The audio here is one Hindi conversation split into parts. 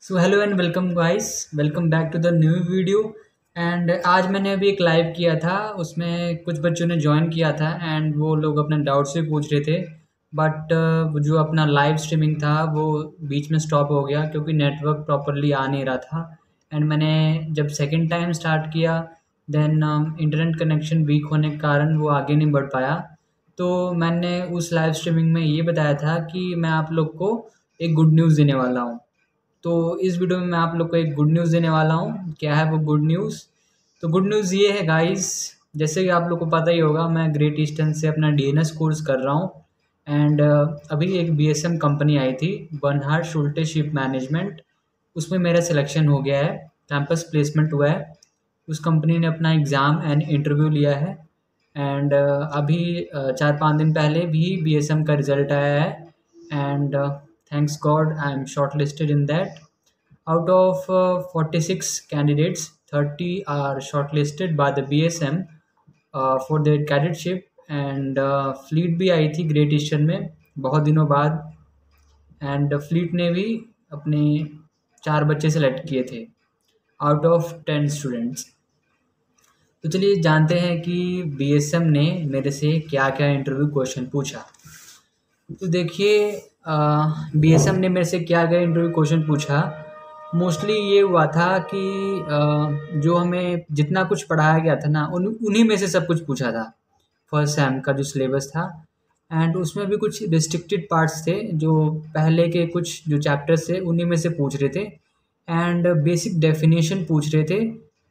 So hello and welcome guys, welcome back to the new video. And आज मैंने अभी एक लाइव किया था, उसमें कुछ बच्चों ने ज्वाइन किया था एंड वो लोग अपने डाउट्स भी पूछ रहे थे। बट जो अपना लाइव स्ट्रीमिंग था वो बीच में स्टॉप हो गया क्योंकि नेटवर्क प्रॉपरली आ नहीं रहा था। एंड मैंने जब सेकंड टाइम स्टार्ट किया देन इंटरनेट कनेक्शन वीक होने के कारण वो आगे नहीं बढ़ पाया। तो मैंने उस लाइव स्ट्रीमिंग में ये बताया था कि मैं आप लोग को एक गुड न्यूज़ देने वाला हूँ। तो इस वीडियो में मैं आप लोग को एक गुड न्यूज़ देने वाला हूँ। क्या है वो गुड न्यूज़? तो गुड न्यूज़ ये है गाइस, जैसे कि आप लोग को पता ही होगा, मैं ग्रेट ईस्टर्न से अपना डीएनएस कोर्स कर रहा हूँ। एंड अभी एक बीएसएम कंपनी आई थी, बर्नहार्ड शुल्टे शिप मैनेजमेंट, उसमें मेरा सिलेक्शन हो गया है, कैंपस प्लेसमेंट हुआ है। उस कंपनी ने अपना एग्ज़ाम एंड इंटरव्यू लिया है। एंड अभी 4-5 दिन पहले भी बीएसएम का रिज़ल्ट आया है। And thanks God I am shortlisted in that. Out of 46 candidates, 30 are shortlisted by the BSM for their cadetship. And fleet भी आई थी ग्रेट ईस्टर्न में बहुत दिनों बाद। एंड फ्लीट ने भी अपने 4 बच्चे सेलेक्ट किए थे आउट ऑफ 10 स्टूडेंट्स। तो चलिए जानते हैं कि बीएसएम ने मेरे से क्या क्या इंटरव्यू क्वेश्चन पूछा। तो देखिए, बीएसएम ने मेरे से क्या क्या इंटरव्यू क्वेश्चन पूछा। मोस्टली ये हुआ था कि जो हमें जितना कुछ पढ़ाया गया था ना उन्हीं में से सब कुछ पूछा था, फर्स्ट सेम का जो सिलेबस था। एंड उसमें भी कुछ रिस्ट्रिक्टेड पार्ट्स थे, जो पहले के कुछ जो चैप्टर्स थे उन्हीं में से पूछ रहे थे। एंड बेसिक डेफिनेशन पूछ रहे थे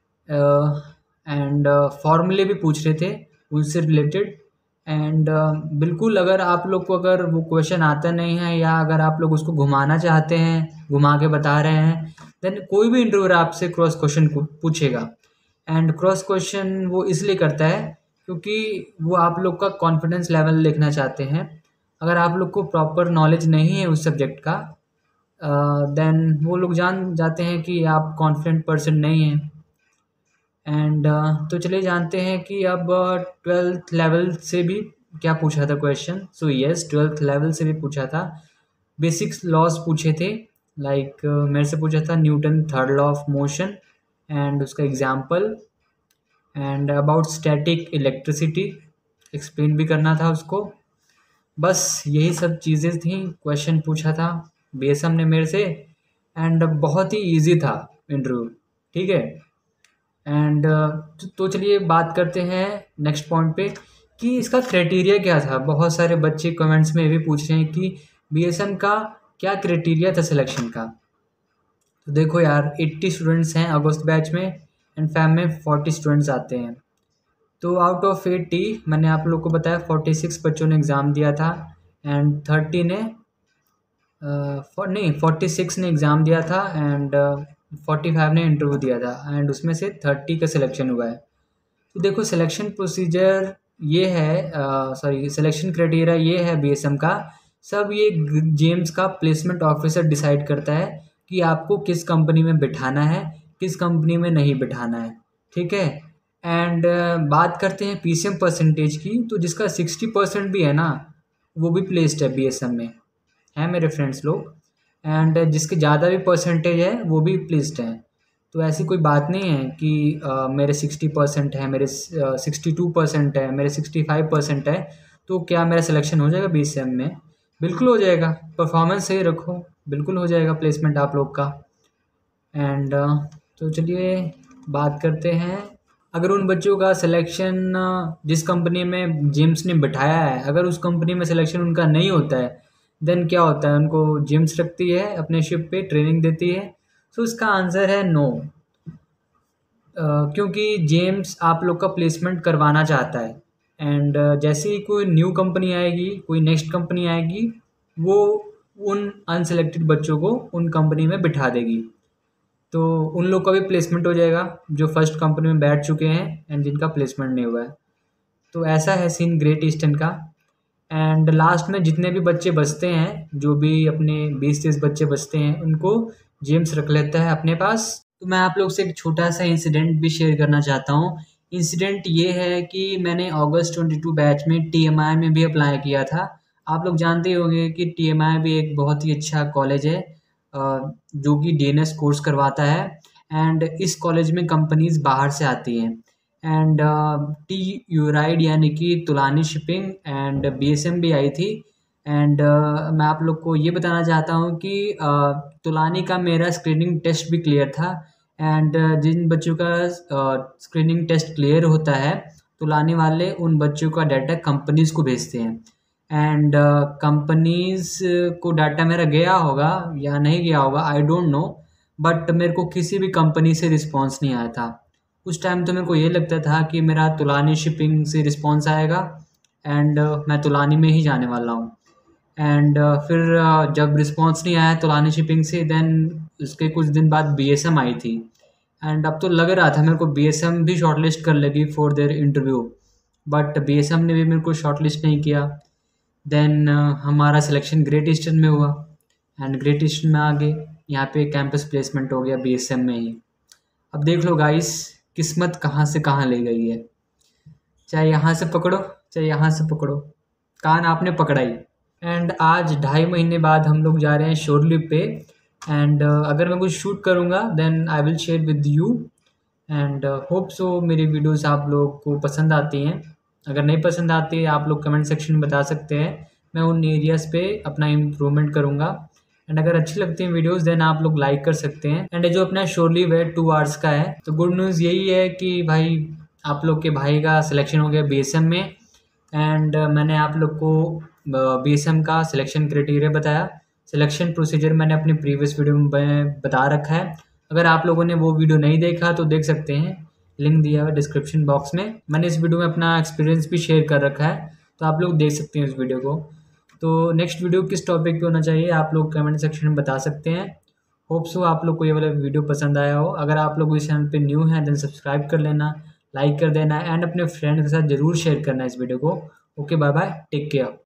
एंड फॉर्मूले भी पूछ रहे थे उनसे रिलेटेड। एंड बिल्कुल, अगर आप लोग को अगर वो क्वेश्चन आता नहीं है या अगर आप लोग उसको घुमाना चाहते हैं, घुमा के बता रहे हैं, देन कोई भी इंटरव्यूअर आपसे क्रॉस क्वेश्चन पूछेगा। एंड क्रॉस क्वेश्चन वो इसलिए करता है क्योंकि वो आप लोग का कॉन्फिडेंस लेवल देखना चाहते हैं। अगर आप लोग को प्रॉपर नॉलेज नहीं है उस सब्जेक्ट का, देन वो लोग जान जाते हैं कि आप कॉन्फिडेंट पर्सन नहीं हैं। एंड तो चलिए जानते हैं कि अब 12th लेवल से भी क्या पूछा था question. So yes, 12th level से भी पूछा था। बेसिक्स लॉज पूछे थे, लाइक मेरे से पूछा था Newton third law of motion and उसका example. And about static electricity explain भी करना था उसको। बस यही सब चीज़ें थी, क्वेश्चन पूछा था बीएसएम ने मेरे से। एंड बहुत ही इजी था इंटरव्यू, ठीक है। एंड तो चलिए बात करते हैं नेक्स्ट पॉइंट पे कि इसका क्राइटेरिया क्या था। बहुत सारे बच्चे कमेंट्स में भी पूछ रहे हैं कि बीएसएम का क्या क्राइटेरिया था सिलेक्शन का। तो देखो यार, 80 स्टूडेंट्स हैं अगस्त बैच में एंड फैम में 40 स्टूडेंट्स आते हैं। तो आउट ऑफ 80 मैंने आप लोग को बताया 46 बच्चों ने एग्ज़ाम दिया था एंड 30 ने नहीं 46 ने एग्ज़ाम दिया था एंड 45 ने इंटरव्यू दिया था एंड उसमें से 30 का सिलेक्शन हुआ है। तो देखो, सिलेक्शन प्रोसीजर ये है, सॉरी सिलेक्शन क्राइटेरिया ये है बीएसएम का। सब ये जेम्स का प्लेसमेंट ऑफिसर डिसाइड करता है कि आपको किस कंपनी में बिठाना है, किस कंपनी में नहीं बिठाना है, ठीक है। एंड बात करते हैं पीसीएम परसेंटेज की, तो जिसका 60% भी है ना वो भी प्लेस्ड है बीएसएम में, है मेरे फ्रेंड्स लोग। एंड जिसके ज़्यादा भी परसेंटेज है वो भी प्लेस्ड हैं। तो ऐसी कोई बात नहीं है कि मेरे 60% है, मेरे 62% है, मेरे 65% है, तो क्या मेरा सिलेक्शन हो जाएगा बीसीएम में? बिल्कुल हो जाएगा। परफॉर्मेंस सही रखो, बिल्कुल हो जाएगा प्लेसमेंट आप लोग का। एंड तो चलिए बात करते हैं, अगर उन बच्चों का सिलेक्शन जिस कंपनी में जेम्स ने बिठाया है, अगर उस कंपनी में सिलेक्शन उनका नहीं होता है, देन क्या होता है, उनको जेम्स रखती है अपने शिप पे, ट्रेनिंग देती है। तो इसका आंसर है नो। क्योंकि जेम्स आप लोग का प्लेसमेंट करवाना चाहता है। एंड जैसे ही कोई न्यू कंपनी आएगी, कोई नेक्स्ट कंपनी आएगी, वो उन अनसेलेक्टेड बच्चों को उन कंपनी में बिठा देगी। तो उन लोग का भी प्लेसमेंट हो जाएगा जो फर्स्ट कंपनी में बैठ चुके हैं एंड जिनका प्लेसमेंट नहीं हुआ है। तो ऐसा है सीन ग्रेट ईस्टर्न का। एंड लास्ट में जितने भी बच्चे बचते हैं, जो भी अपने 20-30 बच्चे बचते हैं, उनको जेम्स रख लेता है अपने पास। तो मैं आप लोग से एक छोटा सा इंसिडेंट भी शेयर करना चाहता हूँ। इंसिडेंट ये है कि मैंने अगस्त 22 बैच में टीएमआई में भी अप्लाई किया था। आप लोग जानते ही होंगे कि टीएमआई भी एक बहुत ही अच्छा कॉलेज है। जो कि DNS कोर्स करवाता है। एंड इस कॉलेज में कंपनीज बाहर से आती हैं। एंड टी यूराइड यानी कि तुलानी शिपिंग एंड BSM भी आई थी। एंड मैं आप लोग को ये बताना चाहता हूँ कि तुलानी का मेरा स्क्रीनिंग टेस्ट भी क्लियर था। एंड जिन बच्चों का स्क्रीनिंग टेस्ट क्लियर होता है तुलानी वाले उन बच्चों का डाटा कंपनीज को भेजते हैं। एंड कंपनीज को डाटा मेरा गया होगा या नहीं गया होगा, आई डोंट नो, बट मेरे को किसी भी कंपनी से रिस्पांस नहीं आया था। उस टाइम तो मेरे को ये लगता था कि मेरा तुलानी शिपिंग से रिस्पांस आएगा एंड मैं तुलानी में ही जाने वाला हूँ। एंड फिर जब रिस्पांस नहीं आया तुलानी शिपिंग से, देन उसके कुछ दिन बाद BSM आई थी। एंड अब तो लग रहा था मेरे को BSM भी शॉर्टलिस्ट कर लेगी for their interview, but BSM ने भी मेरे को शॉर्टलिस्ट नहीं किया। देन हमारा सिलेक्शन ग्रेट ईस्टर्न में हुआ एंड ग्रेट ईस्टर्न में आगे यहाँ पे कैंपस प्लेसमेंट हो गया BSM में ही। अब देख लो गाइस, किस्मत कहाँ से कहाँ ले गई है। चाहे यहाँ से पकड़ो चाहे यहाँ से पकड़ो, कान आपने पकड़ा ही। एंड आज 2.5 महीने बाद हम लोग जा रहे हैं शोरलिप पे। एंड अगर मैं कुछ शूट करूँगा then I will share with you. And hope so मेरी वीडियोस आप लोग को पसंद आती हैं। अगर नहीं पसंद आती है आप लोग कमेंट सेक्शन में बता सकते हैं, मैं उन एरियाज़ पे अपना इम्प्रूवमेंट करूँगा। एंड अगर अच्छी लगती हैं वीडियोस देन आप लोग लाइक कर सकते हैं। एंड जो अपना शोरलिप है 2 आवर्स का है, तो गुड न्यूज़ यही है कि भाई आप लोग के भाई का सिलेक्शन हो गया BSM में। एंड मैंने आप लोग को BSM का सिलेक्शन क्राइटेरिया बताया, सिलेक्शन प्रोसीजर मैंने अपने प्रीवियस वीडियो में बता रखा है। अगर आप लोगों ने वो वीडियो नहीं देखा तो देख सकते हैं, लिंक दिया हुआ डिस्क्रिप्शन बॉक्स में। मैंने इस वीडियो में अपना एक्सपीरियंस भी शेयर कर रखा है, तो आप लोग देख सकते हैं इस वीडियो को। तो नेक्स्ट वीडियो किस टॉपिक पे होना चाहिए आप लोग कमेंट सेक्शन में बता सकते हैं। होप सो आप लोग को ये वाला वीडियो पसंद आया हो। अगर आप लोग इस चैनल पे न्यू हैं देन सब्सक्राइब कर लेना, लाइक कर देना एंड अपने फ्रेंड के साथ ज़रूर शेयर करना इस वीडियो को। Okay, bye bye, take care.